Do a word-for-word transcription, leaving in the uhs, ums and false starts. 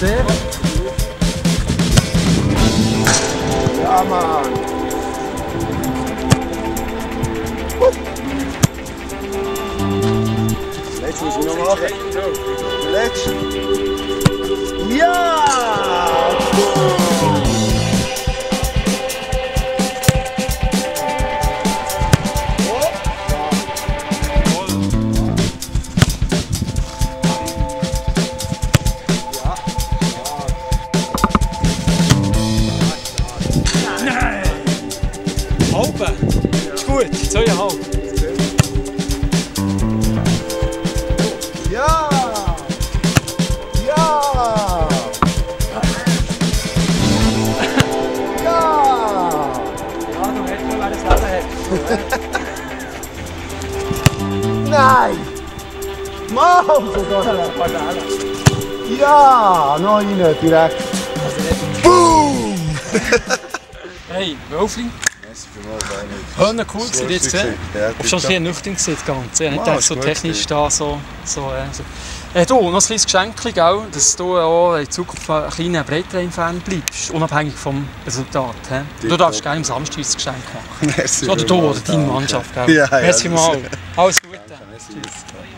Sehr. Ja, Mann. Jetzt muss ich noch machen. Letzt. Ja! Halbe. Ist gut. Zweieinhalb. Ja! Ja! Ja! Ja, du hättest nur, wer das Leben hat. Nein! Mann! Ja! Noch rein, direkt. Boom! Hey, Wölfli. Merci vielmals, Daniel. Hörner cool gewesen, wie jetzt gesehen. Ja, Du bist schon ein bisschen nüchtern gewesen, das Ganze. Ich Wow, dachte, ist so gut technisch da, so... so, äh, so. Äh, du, noch ein kleines Geschenk, gell? Dass du auch in Zukunft ein kleiner Breitrein-Fan bleibst, unabhängig vom Resultat. He? Du darfst gerne am Samstag ein Geschenk machen. Merci Oder du oder deine Mannschaft, gell? Ja, ja, Merci das- mal. Alles Gute. Merci. Tschüss.